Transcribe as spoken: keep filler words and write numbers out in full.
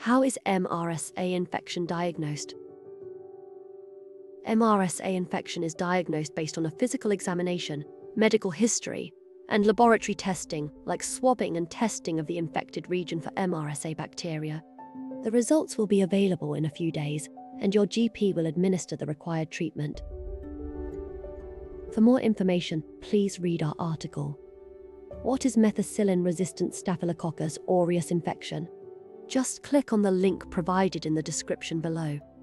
How is M R S A infection diagnosed? M R S A infection is diagnosed based on a physical examination, medical history, and laboratory testing, like swabbing and testing of the infected region for M R S A bacteria. The results will be available in a few days, and your G P will administer the required treatment. For more information, please read our article. What is methicillin-resistant Staphylococcus aureus infection? Just click on the link provided in the description below.